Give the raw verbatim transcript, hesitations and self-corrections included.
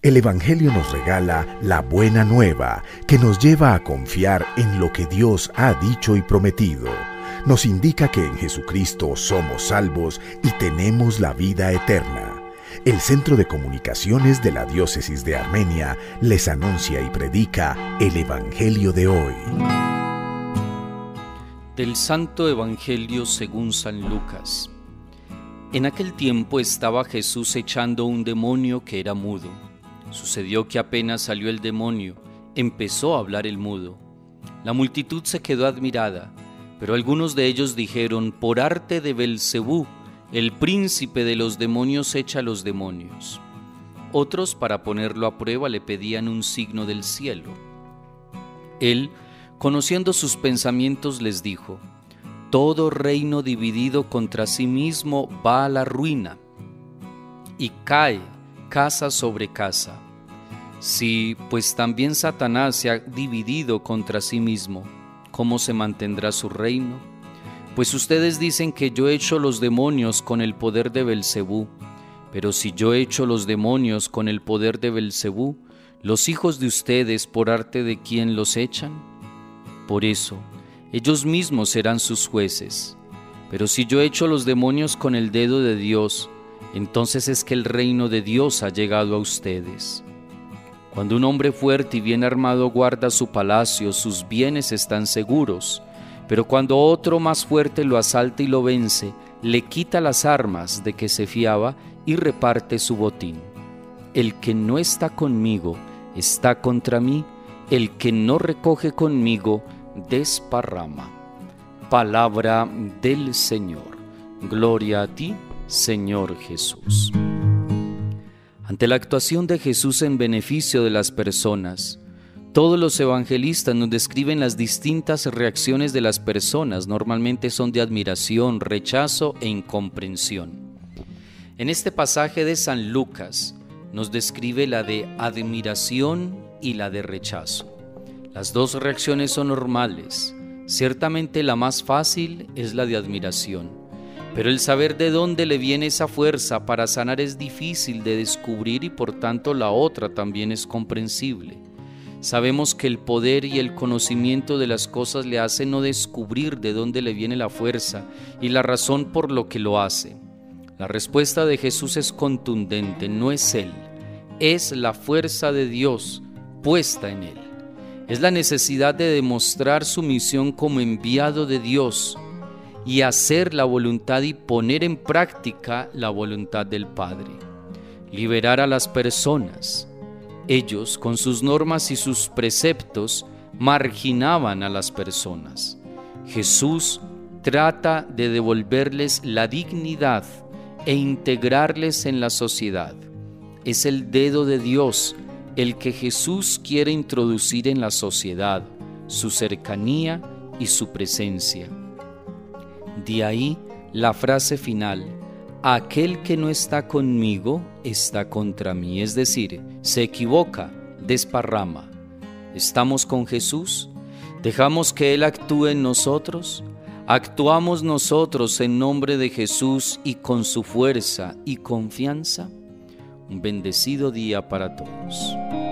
El Evangelio nos regala la buena nueva que nos lleva a confiar en lo que Dios ha dicho y prometido. Nos indica que en Jesucristo somos salvos y tenemos la vida eterna. El Centro de Comunicaciones de la Diócesis de Armenia les anuncia y predica el Evangelio de hoy. Del Santo Evangelio según San Lucas. En aquel tiempo estaba Jesús echando un demonio que era mudo. Sucedió que apenas salió el demonio, empezó a hablar el mudo. La multitud se quedó admirada, pero algunos de ellos dijeron: por arte de Belcebú, el príncipe de los demonios echa a los demonios. Otros, para ponerlo a prueba, le pedían un signo del cielo. Él, conociendo sus pensamientos, les dijo: todo reino dividido contra sí mismo va a la ruina, y cae casa sobre casa. Si, pues también Satanás se ha dividido contra sí mismo, ¿cómo se mantendrá su reino? Pues ustedes dicen que yo echo los demonios con el poder de Belcebú, pero si yo echo los demonios con el poder de Belcebú, ¿los hijos de ustedes por arte de quién los echan? Por eso, ellos mismos serán sus jueces. Pero si yo echo los demonios con el dedo de Dios, entonces es que el reino de Dios ha llegado a ustedes. Cuando un hombre fuerte y bien armado guarda su palacio, sus bienes están seguros. Pero cuando otro más fuerte lo asalta y lo vence, le quita las armas de que se fiaba y reparte su botín. El que no está conmigo está contra mí, el que no recoge conmigo desparrama. Palabra del Señor. Gloria a ti, Señor Jesús. Ante la actuación de Jesús en beneficio de las personas, todos los evangelistas nos describen las distintas reacciones de las personas. Normalmente son de admiración, rechazo e incomprensión. En este pasaje de San Lucas nos describe la de admiración y la de rechazo. Las dos reacciones son normales. Ciertamente la más fácil es la de admiración. Pero el saber de dónde le viene esa fuerza para sanar es difícil de descubrir y por tanto la otra también es comprensible. Sabemos que el poder y el conocimiento de las cosas le hacen no descubrir de dónde le viene la fuerza y la razón por lo que lo hace. La respuesta de Jesús es contundente: no es Él, es la fuerza de Dios puesta en Él. Es la necesidad de demostrar su misión como enviado de Dios y hacer la voluntad y poner en práctica la voluntad del Padre. Liberar a las personas. Ellos, con sus normas y sus preceptos, marginaban a las personas. Jesús trata de devolverles la dignidad e integrarles en la sociedad. Es el dedo de Dios el que Jesús quiere introducir en la sociedad, su cercanía y su presencia. De ahí la frase final: aquel que no está conmigo está contra mí, es decir, se equivoca, desparrama. ¿Estamos con Jesús? ¿Dejamos que Él actúe en nosotros? ¿Actuamos nosotros en nombre de Jesús y con su fuerza y confianza? Un bendecido día para todos.